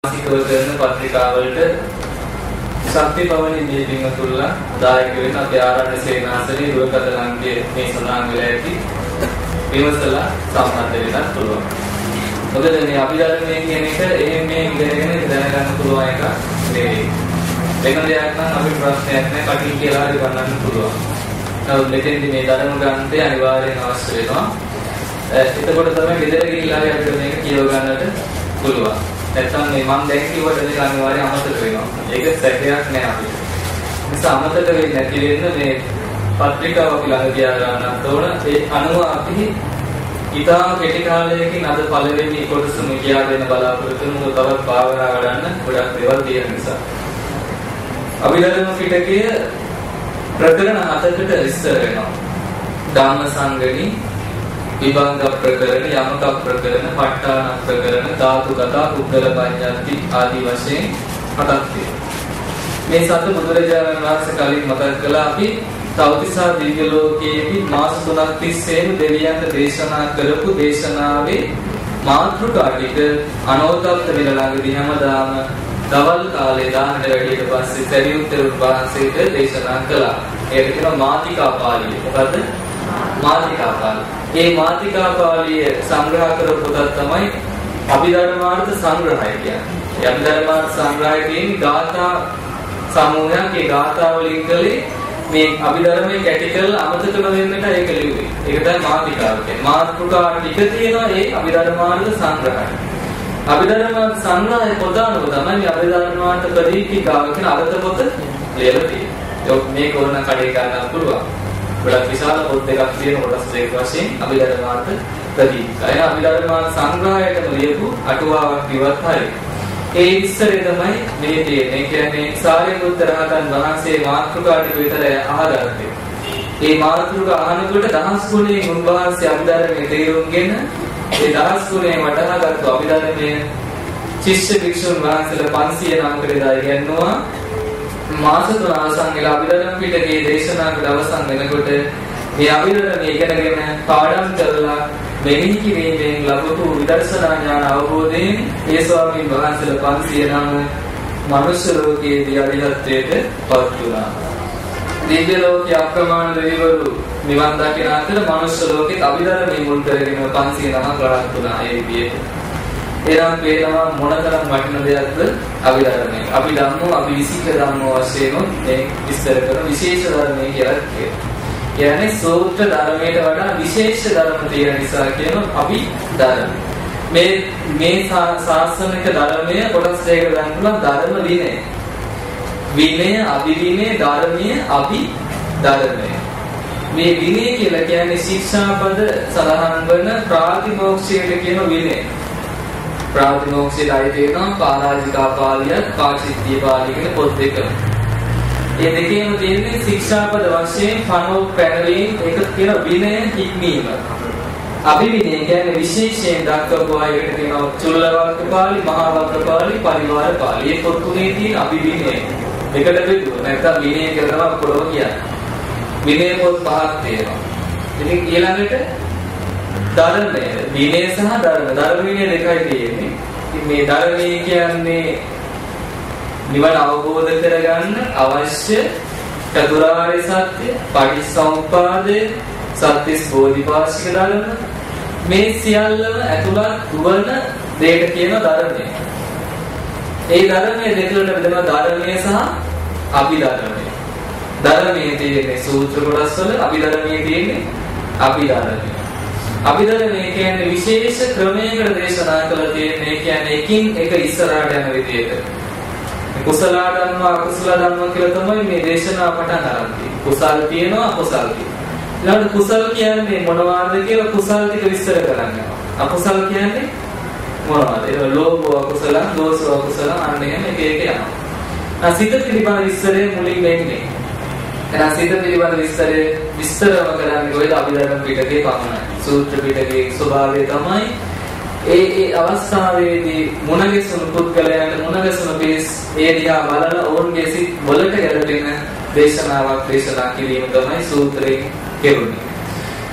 මාසිකව කරන පත්‍රිකාවලට ශක්ති පවණි දීපින්ග තුල්ලා දායක වෙන අපේ ආරණ්‍ය සේනාසනේ දුරකථන අංකයේ මේ සඳහන් වෙලා ඇති විමසලා සම්බන්ධ වෙන්නත් පුළුවන්. මොකද මේ අභිධර්මයේ කියන එක එහෙම මේ ඉගෙනගෙන දැනගන්න පුළුවන් එක නෙවෙයි. වෙන දෙයක් නම් අපිට ප්‍රශ්නයක් නැහැ කටින් කියලා හරි ගන්නන්න පුළුවන්. නමුත් මෙතෙන්දී මේ ධර්ම ග්‍රන්ථය අනිවාර්යෙන් අවශ්‍ය වෙනවා. එතකොට තමයි ගෙදර ගිහිල්ලා අපිට මේක කියව ගන්නට පුළුවන්. නැත්නම් මේ මම දැන් කිව්වට මේක අනිවාර්යෙන් අමතක වෙනවා. ඒක සැකයක් නෑ අපිට. නිසා අමතක වෙන්නේ නැති වෙන්න මේ පත්‍රිකාව අපි ළඟ තියා ගන්නත් ඕන. ඒ අනුව අපි ඉතාම කෙටි කාලයකින් අද පළවෙනි කොටසම කියා දෙන්න බලාපොරොත්තු වෙනවා. තවත් භාවනා කරන්න ගොඩක් දේවල් තියෙන නිසා. අභිධර්ම පිටකයේ ප්‍රකරණ 7කට විස්තර වෙනවා. ධම්මසංගණි, විභංග ප්‍රකරණ, යමක ප්‍රකරණ, ප ဋ ාණ ප්‍රකරණ, ධාතු කතා, පුද්ගල පඤ්ඤාති ආදී වශයෙන් 7ක් තියෙනවා. මේ 7 බුදුරජාණන් වහන්සේ කලින් මතක් කළා අපි තවතිසා දිව්‍ය ලෝකයේදී මාස 3ක් තිස්සේම දෙවියන්ට දේශනා කරපු දේශනාවේ මාතෘකා ටික අනෝතප්ත වෙන ළඟදී හැමදාම දවල් කාලේ දාහට වැඩියට පස්සේ සරියුත්තර වහන්සේට දේශනා කළා. ඒකට කියනවා මාතිකා පාළිය. මොකද්ද? මාතිකා පාළිය. මේ මාතිකා පාළිය සංග්‍රහ කරපු පොතක් තමයි අභිධර්මාර්ථ සංග්‍රහය කියන්නේ. ඒ අභිධර්මාර්ථ සංග්‍රහය කියන්නේ ගාථා සමූහයක්. ඒ ගාථා වලින් කලේ මේ අභිධර්මයේ කැටිකල් අමතක නොවෙන්නට ඒක ලියුවේ. ඒක තමයි මාතිකාව කියන්නේ. මාතෘකා ටික තියෙනවා ඒ අභිධර්මාර්ථ සංග්‍රහය. අභිධර්මාර්ථ සංග්‍රහය පොදානව තමයි අභිධර්මාර්ථ ප්‍රදීපිකාව කියන අර්ථ පොත ලියලා තියෙන්නේ. මේක ඕන කඩේ ගන්න පුළුවන්. ගොඩක් විශාල පොත් දෙකක් තියෙන කොටස් දෙකක් වශයෙන් අභිධර්මාර්ථ ප්‍රදීපිකා. ඒ අභිධර්මාර්ථ සංග්‍රහයටම ලියපු අටුවාවක් ඉවත් හරියි. ඒ ඉස්සරේ තමයි මේ තියෙන්නේ. කියන්නේ සාරිපුත්ත රහතන් වහන්සේ මාතෘකා ටික විතර අහගත්තේ. මේ මාතෘකා අහනකොට දහස් ගුණයෙන් උන්වහන්සේ අභිධර්මයේ තේරුම්ගෙන ඒ දහස් ගුණයෙන් වටහාගත්තු අභිධර්මයේ ශිෂ්‍ය භික්ෂුන් වහන්සේලා 500 නමකට ඉගෙනුවා. මාස 3 අවසන් වෙලා අභිධර්ම පිටකයේ දේශනාවකට අවසන් වෙනකොට මේ අභිධර්මයේ ඉගෙනගෙන පාඩම් කරලා මෙනෙහි කිරීමෙන් ලැබපු විදර්ශනා ඥාන අවබෝධයෙන් ඒ ස්වාමීන් වහන්සේලා 500 නම මනුෂ්‍ය ලෝකයේදී අධිහත්වයට පත් වුණා. දිව්‍ය ලෝකයේ අප්‍රමාණ දෙවිවරු නිවන් දකින අතර මනුෂ්‍ය ලෝකයේ අභිධර්මයේ මුල් කරගෙන 500 නමක් රහත් වුණා. ඒ විදිහට එනම් වේනවා මොනතරම් වටින දෙයක්ද අභිධර්මයේ. අපි ධම්මෝ අපි විසික ධම්මෝ වශයෙන් මේ විස්තර කරන විශේෂ ධර්මයේ කියලා කියනවා. කියන්නේ සූත්‍ර ධර්මයට වඩා විශේෂ ධර්ම තියෙන නිසා කියන අපි ධර්ම. මේ ශාසනික ධර්මය කොටස් දෙකකට ගන්න පුළුවන්. ධර්ම විනය. විනය, අභිවිනය, ධර්මීය, අභිධර්මය. මේ විනය කියලා කියන්නේ ශික්ෂාපද සඳහන් වන ප්‍රාතිමෝක්ෂයට කියන විනය. ප්‍රාතිමෝක්ෂයට අයිති වෙනවා පරාජිකා පාළිය, පාචිත්‍ය පාළිය කියන පොත් දෙක. ඒ දෙකේම තියෙන්නේ ශික්ෂාපද වශයෙන් පනෝ පැනවීම එක කියන විනය හික්මීම. අභිවිනය කියන්නේ විශේෂයෙන් දක්වපු ආයකට කියනවා චුල්ලවක්ඛ පාළි, මහා වක්ඛ පාළි, පරිවාර පාළි. මේ පොත් තුනේ තියෙන අභිවිනය. එකට බෙදුවා. නැත්නම් විනය කියලා තමයි පොළොව කියන්නේ. විනය පොත් පහක් තියෙනවා. ඉතින් ඊළඟට ධර්මය, විනය සහ ධර්ම. ධර්ම විනය දෙකයි තියෙන්නේ. ඉතින් මේ ධර්මය කියන්නේ නිවන අවබෝධ කරගන්න අවශ්‍ය චතුරාර්ය සත්‍ය, පටිච්චසමුප්පාදය, සත්‍තිස් බෝධිපාශික ධර්ම මේ සියල්ලම ඇතුළත් වන දෙයට කියන ධර්මය. ඒ ධර්මයේ දෙකකට බෙදෙනවා ධර්මය සහ අභිධර්මය. ධර්මයේ තියෙන්නේ සූත්‍ර කොටස් වල, අභිධර්මයේ තියෙන්නේ අභිධර්මය. අභිධර්මය කියන්නේ විශේෂ ක්‍රමයකට දේශනා කළ තියෙන්නේ. කියන්නේ එකින් එක ඉස්සරහට යන විදියට. කුසල ධර්ම, අකුසල ධර්ම කියලා තමයි මේ දේශනාව පටන් ගන්නේ. කුසල් තියෙනවා, අකුසල් තියෙනවා. ඊළඟට කුසල් කියන්නේ මොනවාද කියලා කුසල් ටික විස්තර කරන්නේ. අකුසල් කියන්නේ මොනවාද? ඒක ලෝභ අකුසල, දෝෂ අකුසල අන්න එහෙම එක එක යනවා. සිත පිළිබඳ විස්තරය මුලින් වෙන්නේ. එහෙනම් සිත පිළිබඳ විස්තරව කරන්නේ කොහෙද? අභිධර්ම පිටකේ පමණයි. සූත්‍ර පිටකේ ස්වභාවය තමයි ඒ අවස්ථාවේදී මොනගෙසුණු පුද්ගලයන්ට මොනගෙසුණු පිරිස් ඒ දිහා බලලා ඕන්ගේ සිත් වලට ගැලපෙන දේශනාවක් දේශනා කිරීම තමයි සූත්‍රයෙන් කෙරුණේ.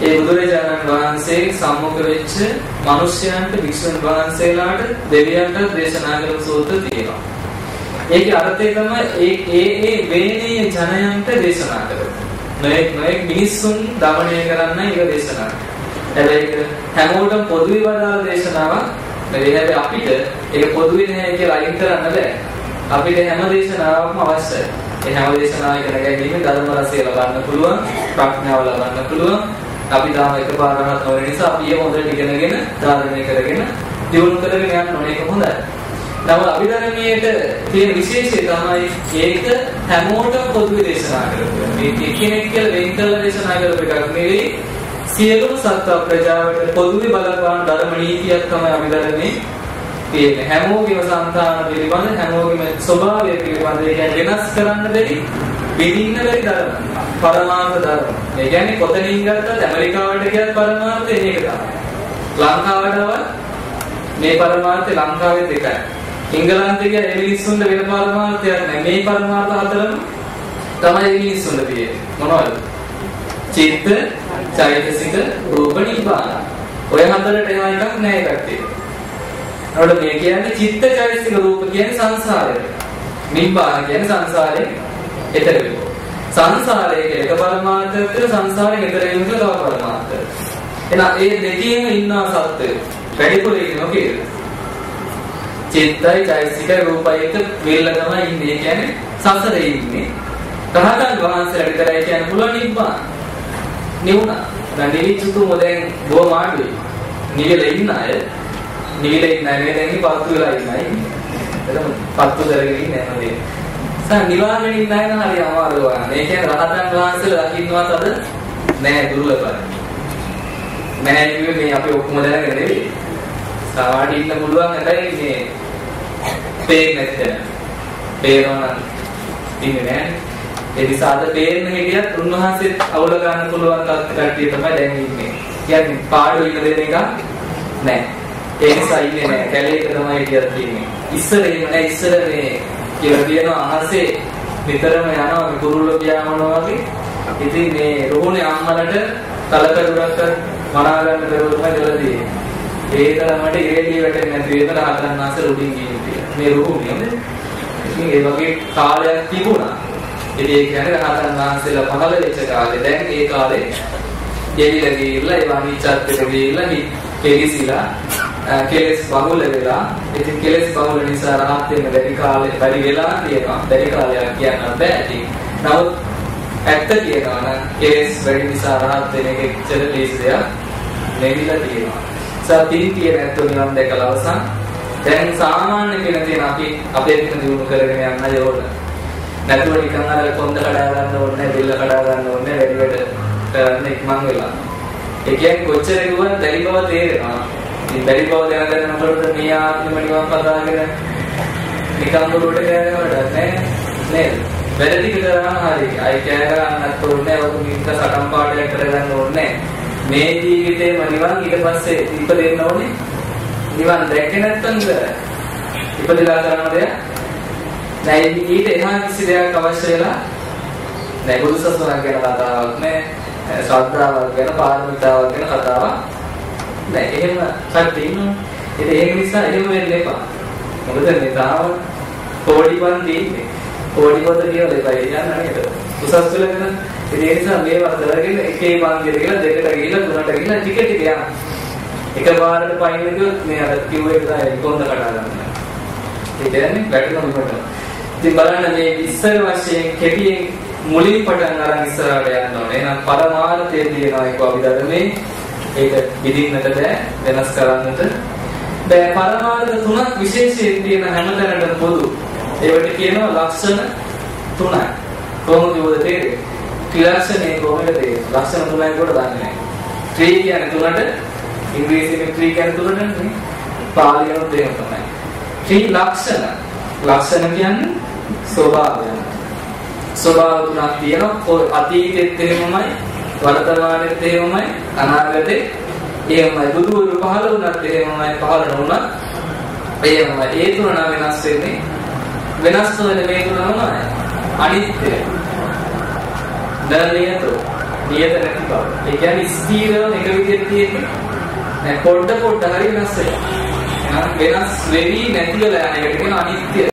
ඒ බුදුරජාණන් වහන්සේ සම්මුඛ වෙච්ච මිනිස්යන්ට වික්ෂුන් වහන්සේලාට දෙවියන්ට දේශනා කරපු සූත්‍ර තියෙනවා. ඒකේ අර්ථය තමයි ඒ වේනීය ජනයන්ට දේශනා කරන්නේ. නොඑක් මිනිස්සුන් দমনය කරන්න ඒක දේශනා කරනවා. හැබැයි හැමෝටම පොදුවේ වදාළ දේශනාවක් නෙවෙයි. අපිට ඒක පොදුවේ නැහැ කියලා අයින් කරන්න බෑ. අපිට හැම දේශනාවක්ම අවශ්‍යයි. ඒ හැම දේශනාවක නැගීමේ ධර්ම රසය ලබන්න පුළුවන්, ප්‍රඥාව ලබන්න පුළුවන්. අපි තාම එකපාරවත් නොවන නිසා අපි ඒ හොඳට ඉගෙනගෙන ධාරණය කරගෙන දියුණු කරගෙන යන්න ඕනේ. ඒක හොඳයි. නමුත් අභිධර්මයේට තියෙන විශේෂය තමයි ඒක හැමෝටම පොදුවේ දේශනා කරනවා. මේ එකිනෙක කියලා වෙන් කරලා දේශනා කරපු එකක් නෙවෙයි. සියලුම සත්ත්ව ප්‍රජාවට පොදුවේ බලපාන ධර්ම නීතියක් තමයි අභිධර්මයේ තියෙන්නේ. හැමෝගේම සංතාන පිළිබඳ හැමෝගේම ස්වභාවය පිළිබඳ ඒක වෙනස් කරන්න බැරි විඳින්න බැරි ධර්ම. පරමාර්ථ ධර්ම. ඒ කියන්නේ කොතනින් ගත්තත් ඇමරිකාවට ගියත් පරමාර්ථය මේක තමයි. ලංකාවටවත් මේ පරමාර්ථය ලංකාවේ දෙකයි. ඉංගලන්තේ ගිය මිනිස්සුන්ට වෙන පරමාර්ථයක් නැහැ. මේ පරමාර්ථ හතරම තමයි මිනිස්සුන්ට තියෙන්නේ. මොනවද? චිත්ත, චෛතසික, රූප, නිබ්බාන. ඔය හතරට එන එකක් නැහැ කට්ටිය. අපිට මේ කියන්නේ චිත්ත, චෛතසික, රූප කියන්නේ සංසාරය. නිබ්බාන කියන්නේ සංසාරේ ඈතර වෙනවා. සංසාරයේ එක පරමාර්ථයක් සංසාරයෙන් ඈතර වෙන එක තව පරමාර්ථයක්. එහෙනම් ඒ දෙකේම ඉන්නා සත්‍යය වැඩිපුර ඉන්නවා කියලා. චිත්තයි චෛතසිකයි රූපයි එක වෙල්ල තමයි ඉන්නේ. ඒ කියන්නේ සසරේ ඉන්නේ. රහතන් වහන්සේලා විතරයි කියන්න පුළුවන් නිබ්බාන. නිවුණා. දැන් නිවිචුතු මොදෙන් බොහොම ආඩුයි. නිවිලා ඉන්න අය නිවිලා ඉන්න අය දැන් පත්තු වෙලා ඉන්නයි. එතන පත්තු කරගෙන ඉන්නේ නැහැ. නිවාගෙන ඉන්න අය නම් හරි අමාරුයි. මේ කියන්නේ රහතන් වහන්සේලා දකින්නවත් අද නෑ දුර්ලභයි. නෑ කිව්වේ මේ අපි ඔක්කොම දැනගෙන නෙවෙයි. සාවාඩි ඉන්න පුළුවන් හැබැයි මේ පේන්නේ නැත්නම්. පේනවා නම් ඉන්නේ නෑ. ඒ නිසා අද පේන්න හිටියත් උන්වහන්සේත් අවුල ගන්න පුළුවන් කට්ටිය තමයි දැන් ඉන්නේ. කියන්නේ පාඩු ඉන්න දෙන එක නෑ. ඒ නිසා ඉන්නේ නෑ. කැලේක තමයි හිටියත් ඉන්නේ. ඉස්සර එහෙම නෑ. ඉස්සර මේ කියලා තියෙන අහසේ විතරම යනවා මේ කුරුල්ලෝ පියාඹනවා වගේ. ඉතින් මේ රෝහණේ අම්මලට තලකඩුරක් මනා ගන්න බැරුව තමයි දලා තියෙන්නේ. ඒ තරමට ඉරේලිය වැටෙන්නේ නැති වේදන හතරන් ආසල උඩින් ගිහින් මේ රෝහණේ නේද? ඉතින් ඒ වගේ කාලයක් තිබුණා. ඉතින් ඒ කියන්නේ රහතන් වහන්සේලා පහළ වෙච්ච කාලේ. දැන් ඒ කාලේ ගෙවිලා ගිහිල්ලා ඒ වනිච්චත්ට ගිහිල්ලා කෙලිසිලා කෙලස් බහුල වෙලා. ඉතින් කෙලස් බහුල නිසා රහත් වෙන්න බැරි වෙලා තියෙනවා. බැරි කාලයක් කියන්න බෑ. ඉතින් නමුත් ඇත්ත කියනවා නම් කෙලස් වැඩි නිසා රහත් වෙන එක එච්චර ලේසි දෙයක් නෙවිලා තියෙනවා. සතිය කියන ඇත්ත නිවන් දැකලා අවසන්. දැන් සාමාන්‍ය කෙනෙක් තියෙන අපි අපේ දින දිනු කරගෙන යන්න ඕන. නැතුව නිකන් අර කොන්ද කඩා ගන්න ඕනේ, බිල්ල කඩා ගන්න ඕනේ, වැඩි වැඩ කරන්න ඉක්මන් වෙලා. ඒ කියන්නේ කොච්චර කිව්වත් බැරි බව තේරෙනවා. ඉතින් බැරි බව දැනගන්නකොට මේ ආත්මෙම නිවන් පතාගෙන නිකන් උඩට ගෑනවට නේද? වැඩ ටික කරාම හරි. අය කෑ ගන්නත් ඕනේ, ඔක මිනිත්ත සටන් පාඩයක් කරගන්න ඕනේ. මේ ජීවිතේම නිවන් ඊට පස්සේ ඉපදෙන්න ඕනේ. නිවන් දැක්කේ නැත්නම් ඉපදලා කරන දෙයක් නෑ. ඊට එහා කිසි දෙයක් අවශ්‍ය වෙලා නෑ. බුදු සසුනක් ගැන කතාවක් නෑ. ශ්‍රද්ධාවක් ගැන, පාරමිතාවක් ගැන කතාවක් නෑ. එහෙම කට්ටිය ඉන්නවා. ඉතින් ඒක නිසා එහෙම වෙන්න එපා. මොකද මේ තාම පොඩිපන් දෙන්නේ. පොඩිපොත කියලා දෙපයි යන්න නේද? උසස් වෙලගෙන ඉතින් ඒ නිසා මේවා කරගෙන එකේ පන්තියට ගිහලා දෙකට ගිහලා තුනට ගිහලා ටික ටික යන්න. එකපාරට පයින් ගියොත් මේ අර කිව්වේ තමයි කොන්ද කඩා ගන්න. ඒ කියන්නේ වැටෙනවා මෙතන. ඉතින් බලන්න මේ ඉස්සර වශයෙන් කෙටියෙන් මුලින් පටන් අරන් ඉස්සරහට යන්න ඕනේ. එහෙනම් පරමාර්ථයේ තියෙනවා ඒක අභිධර්මයේ. ඒක විදින්නට බෑ, වෙනස් කරන්නට බෑ. පරමාර්ථ තුනක් විශේෂයෙන් තියෙන හැමතැනටම පොදු. ඒවට කියනවා ලක්ෂණ තුනයි. කොහොමද උද තේරෙන්නේ? ත්‍රිලක්ෂණේ කොහොමද තේරෙන්නේ? ලක්ෂණ තුනයි කොට දන්නේ නැහැ. ත්‍රි කියන්නේ තුනට, ඉංග්‍රීසියෙන් ත්‍රි කියන්නේ තුනට නේ. පාලියෙන් දෙක තමයි. ත්‍රි ලක්ෂණ. ලක්ෂණ කියන්නේ ස්වභාවය. ස්වභාව තුනක් තියෙනවා. අතීතෙත් එහෙමමයි, වර්තමානෙත් එහෙමමයි, අනාගතෙත් එහෙමමයි. බුදුවරු පහළ වුණත් එහෙමමයි, පහළ නොවුණත් එහෙමමයි. ඒ තුන නම් වෙනස් වෙන්නේ. වෙනස් වෙන මේ තුනම අනිත්‍ය. දරණීයතෝ නියත නැති බව. ඒ කියන්නේ ස්ථිරව එක විදිහට තියෙන්නේ. දැන් පොඩ හරි වෙනස් වෙනවා. වෙනස් වෙවි නැති වෙලා යන එකට කියන අනිත්‍ය.